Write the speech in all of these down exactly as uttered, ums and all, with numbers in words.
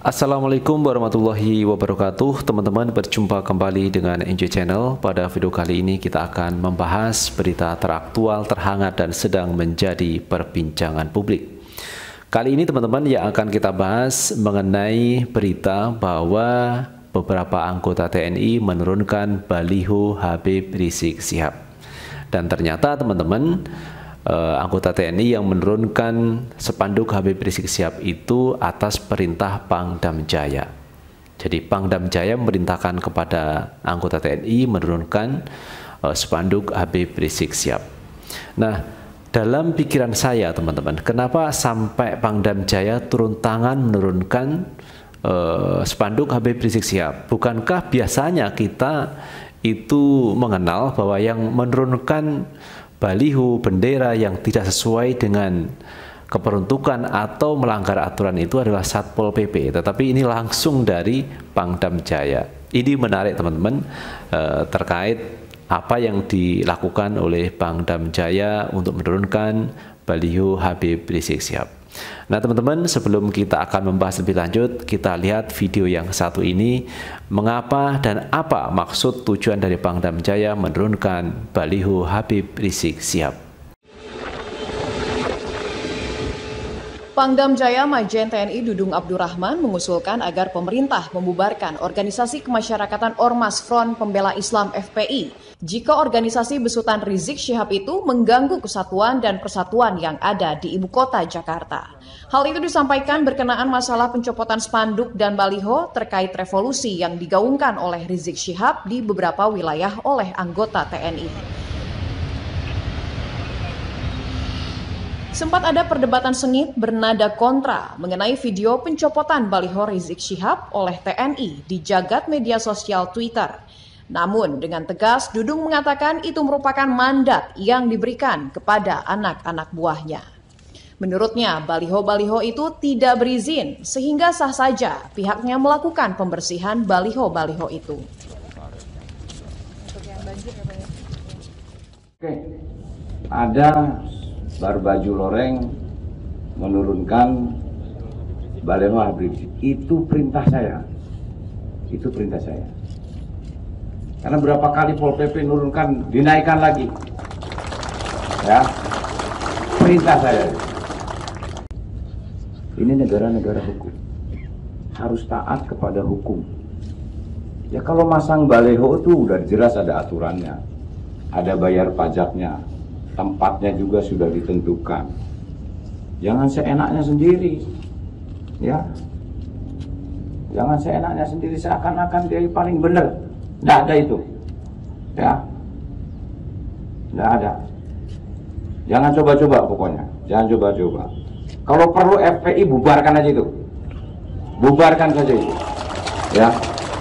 Assalamualaikum warahmatullahi wabarakatuh. Teman-teman, berjumpa kembali dengan N J Channel. Pada video kali ini kita akan membahas berita teraktual, terhangat dan sedang menjadi perbincangan publik. Kali ini teman-teman yang akan kita bahas mengenai berita bahwa beberapa anggota T N I menurunkan baliho Habib Rizik Syihab. Dan ternyata teman-teman, Uh, anggota T N I yang menurunkan spanduk Habib Rizik Syihab itu atas perintah Pangdam Jaya. Jadi Pangdam Jaya memerintahkan kepada anggota T N I menurunkan uh, spanduk Habib Rizik Syihab. Nah, dalam pikiran saya teman-teman, kenapa sampai Pangdam Jaya turun tangan menurunkan uh, spanduk Habib Rizik Syihab? Bukankah biasanya kita itu mengenal bahwa yang menurunkan baliho, bendera yang tidak sesuai dengan keperuntukan atau melanggar aturan itu adalah Satpol P P, tetapi ini langsung dari Pangdam Jaya. Ini menarik teman-teman, eh, terkait apa yang dilakukan oleh Pangdam Jaya untuk menurunkan baliho Habib Rizik Syihab. Nah teman-teman, sebelum kita akan membahas lebih lanjut, kita lihat video yang satu ini, mengapa dan apa maksud tujuan dari Pangdam Jaya menurunkan baliho Habib Rizik Syihab. Pangdam Jaya Majen T N I Dudung Abdurrahman mengusulkan agar pemerintah membubarkan organisasi kemasyarakatan Ormas Front Pembela Islam F P I jika organisasi besutan Rizik Syihab itu mengganggu kesatuan dan persatuan yang ada di ibu kota Jakarta. Hal itu disampaikan berkenaan masalah pencopotan spanduk dan baliho terkait revolusi yang digaungkan oleh Rizik Syihab di beberapa wilayah oleh anggota T N I. Sempat ada perdebatan sengit bernada kontra mengenai video pencopotan baliho Rizik Syihab oleh T N I di jagat media sosial Twitter. Namun dengan tegas Dudung mengatakan itu merupakan mandat yang diberikan kepada anak-anak buahnya. Menurutnya baliho-baliho itu tidak berizin sehingga sah saja pihaknya melakukan pembersihan baliho-baliho itu. Oke, ada Barbaju Loreng menurunkan baliho Habib Rizik. Itu perintah saya. Itu perintah saya. Karena berapa kali Pol P P menurunkan, dinaikkan lagi. Ya. Perintah saya. Ini negara-negara hukum. Harus taat kepada hukum. Ya kalau masang baliho itu udah jelas ada aturannya. Ada bayar pajaknya. Tempatnya juga sudah ditentukan. Jangan seenaknya sendiri, ya. Jangan seenaknya sendiri seakan-akan dia paling benar. Tidak ada itu, ya. Tidak ada. Jangan coba-coba pokoknya. Jangan coba-coba. Kalau perlu F P I bubarkan aja itu, bubarkan saja itu, ya.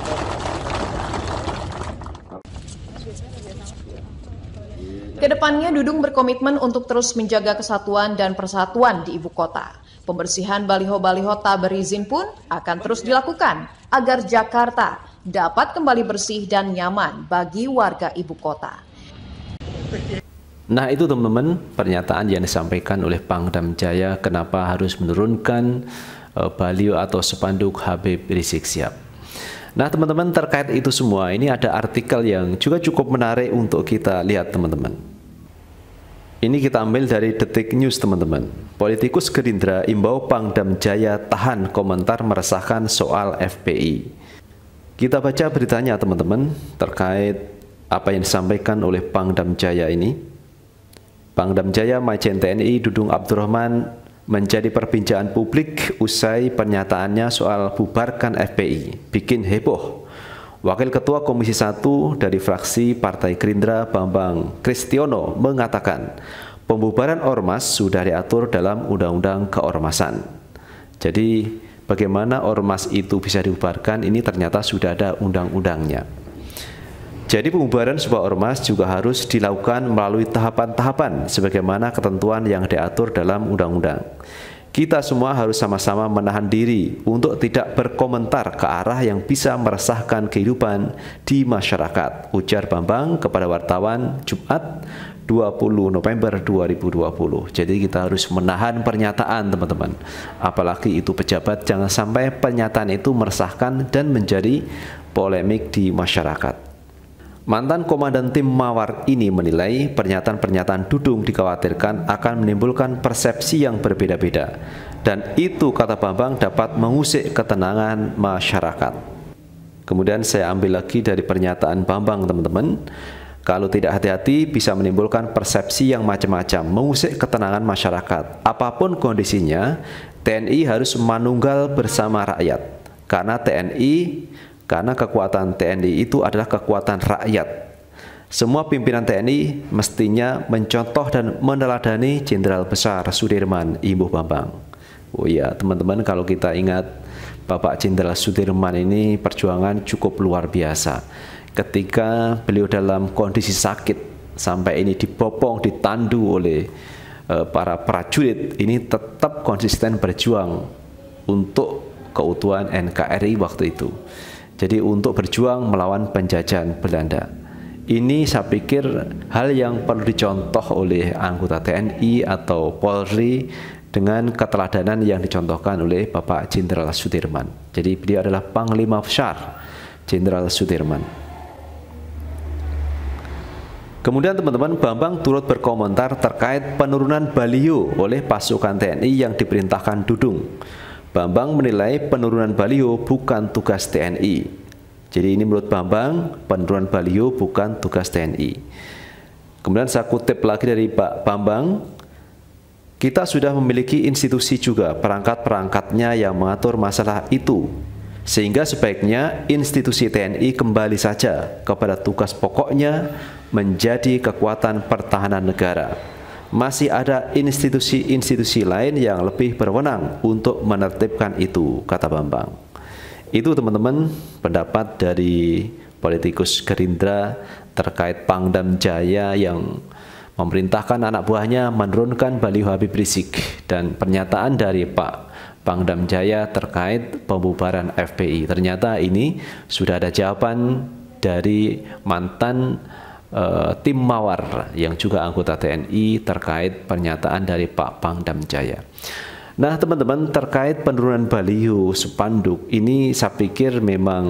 Kedepannya Dudung berkomitmen untuk terus menjaga kesatuan dan persatuan di ibu kota. Pembersihan baliho-baliho tak berizin pun akan terus dilakukan agar Jakarta dapat kembali bersih dan nyaman bagi warga ibu kota. Nah itu teman-teman pernyataan yang disampaikan oleh Pangdam Jaya kenapa harus menurunkan uh, baliho atau spanduk Habib Rizik Syihab. Nah teman-teman, terkait itu semua ini ada artikel yang juga cukup menarik untuk kita lihat teman-teman. Ini kita ambil dari Detik News teman-teman. Politikus Gerindra imbau Pangdam Jaya tahan komentar meresahkan soal F P I. Kita baca beritanya teman-teman terkait apa yang disampaikan oleh Pangdam Jaya ini. Pangdam Jaya Majen T N I Dudung Abdurrahman menjadi perbincangan publik usai pernyataannya soal bubarkan F P I. Bikin heboh. Wakil Ketua Komisi satu dari fraksi Partai Gerindra Bambang Kristiono mengatakan pembubaran ormas sudah diatur dalam Undang-Undang Keormasan. Jadi bagaimana ormas itu bisa dibubarkan ini ternyata sudah ada undang-undangnya. Jadi pembubaran sebuah ormas juga harus dilakukan melalui tahapan-tahapan sebagaimana ketentuan yang diatur dalam undang-undang. kita semua harus sama-sama menahan diri untuk tidak berkomentar ke arah yang bisa meresahkan kehidupan di masyarakat, ujar Bambang kepada wartawan Jumat dua puluh November dua ribu dua puluh. Jadi kita harus menahan pernyataan, teman-teman. Apalagi itu pejabat, jangan sampai pernyataan itu meresahkan dan menjadi polemik di masyarakat. Mantan komandan tim Mawar ini menilai pernyataan-pernyataan Dudung dikhawatirkan akan menimbulkan persepsi yang berbeda-beda. Dan itu, kata Bambang, dapat mengusik ketenangan masyarakat. Kemudian saya ambil lagi dari pernyataan Bambang, teman-teman. Kalau tidak hati-hati bisa menimbulkan persepsi yang macam-macam, mengusik ketenangan masyarakat. Apapun kondisinya, T N I harus manunggal bersama rakyat. Karena T N I Karena kekuatan T N I itu adalah kekuatan rakyat. Semua pimpinan T N I mestinya mencontoh dan meneladani Jenderal Besar Sudirman, imbuh Bambang. Oh iya, teman-teman, kalau kita ingat Bapak Jenderal Sudirman ini perjuangan cukup luar biasa. Ketika beliau dalam kondisi sakit, sampai ini dibopong, ditandu oleh uh, para prajurit, ini tetap konsisten berjuang untuk keutuhan N K R I waktu itu. Jadi untuk berjuang melawan penjajahan Belanda. Ini saya pikir hal yang perlu dicontoh oleh anggota T N I atau Polri dengan keteladanan yang dicontohkan oleh Bapak Jenderal Sudirman. Jadi beliau adalah Panglima Besar Jenderal Sudirman. Kemudian teman-teman, Bambang turut berkomentar terkait penurunan baliho oleh pasukan T N I yang diperintahkan Dudung. Bambang menilai penurunan baliho bukan tugas T N I. Jadi ini menurut Bambang, penurunan baliho bukan tugas T N I. Kemudian saya kutip lagi dari Pak Bambang, kita sudah memiliki institusi juga perangkat-perangkatnya yang mengatur masalah itu. Sehingga sebaiknya institusi T N I kembali saja kepada tugas pokoknya menjadi kekuatan pertahanan negara. Masih ada institusi-institusi lain yang lebih berwenang untuk menertibkan itu, kata Bambang. Itu, teman-teman, pendapat dari politikus Gerindra terkait Pangdam Jaya yang memerintahkan anak buahnya menurunkan baliho Habib Rizik, dan pernyataan dari Pak Pangdam Jaya terkait pembubaran F P I. Ternyata ini sudah ada jawaban dari mantan Uh, tim Mawar yang juga anggota T N I terkait pernyataan dari Pak Pangdam Jaya. Nah, teman-teman, terkait penurunan baliho spanduk ini saya pikir memang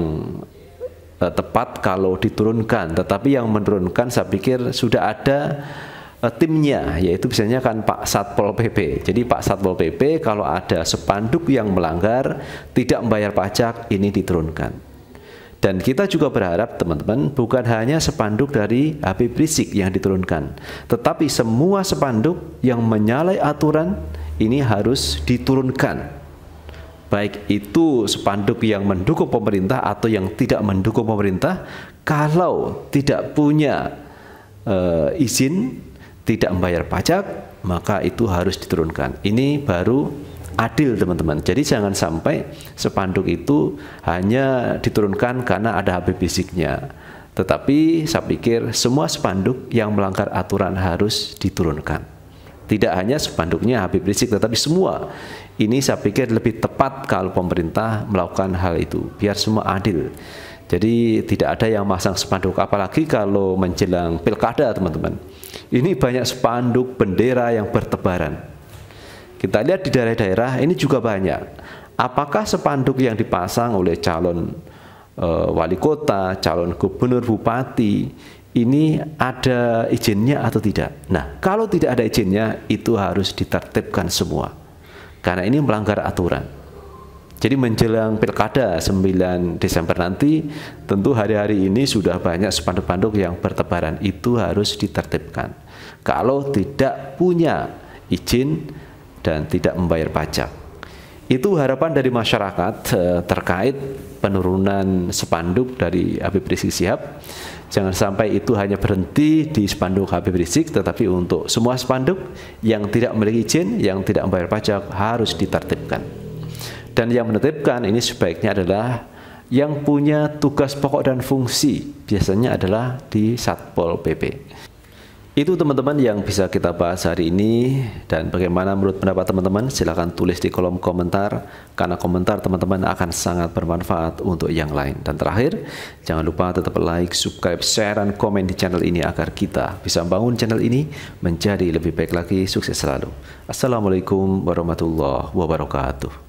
uh, tepat kalau diturunkan, tetapi yang menurunkan saya pikir sudah ada uh, timnya, yaitu biasanya kan Pak Satpol P P. Jadi Pak Satpol P P kalau ada spanduk yang melanggar, tidak membayar pajak, ini diturunkan. Dan kita juga berharap, teman-teman, bukan hanya spanduk dari Habib Rizik yang diturunkan, tetapi semua spanduk yang menyalahi aturan ini harus diturunkan. Baik itu spanduk yang mendukung pemerintah atau yang tidak mendukung pemerintah, kalau tidak punya uh, izin, tidak membayar pajak, maka itu harus diturunkan. Ini baru adil, teman-teman. Jadi jangan sampai spanduk itu hanya diturunkan karena ada Habib Riziknya. Tetapi saya pikir semua spanduk yang melanggar aturan harus diturunkan. Tidak hanya spanduknya Habib Rizik, tetapi semua. Ini saya pikir lebih tepat kalau pemerintah melakukan hal itu, biar semua adil. Jadi tidak ada yang masang spanduk, apalagi kalau menjelang pilkada, teman-teman. Ini banyak spanduk bendera yang bertebaran. Kita lihat di daerah-daerah ini juga banyak. Apakah spanduk yang dipasang oleh calon e, wali kota, calon gubernur, bupati, ini ada izinnya atau tidak? Nah, kalau tidak ada izinnya, itu harus ditertibkan semua. Karena ini melanggar aturan. Jadi menjelang pilkada sembilan Desember nanti, tentu hari-hari ini sudah banyak spanduk-spanduk yang bertebaran. Itu harus ditertibkan. Kalau tidak punya izin dan tidak membayar pajak. Itu harapan dari masyarakat eh, terkait penurunan spanduk dari Habib Rizik Syihab. Jangan sampai itu hanya berhenti di spanduk Habib Rizik, tetapi untuk semua spanduk yang tidak memiliki izin, yang tidak membayar pajak harus ditertibkan. Dan yang menetapkan ini sebaiknya adalah yang punya tugas pokok dan fungsi, biasanya adalah di Satpol P P. Itu teman-teman yang bisa kita bahas hari ini, dan bagaimana menurut pendapat teman-teman silahkan tulis di kolom komentar, karena komentar teman-teman akan sangat bermanfaat untuk yang lain. Dan terakhir, jangan lupa tetap like, subscribe, share, dan komen di channel ini agar kita bisa membangun channel ini menjadi lebih baik lagi. Sukses selalu. Assalamualaikum warahmatullahi wabarakatuh.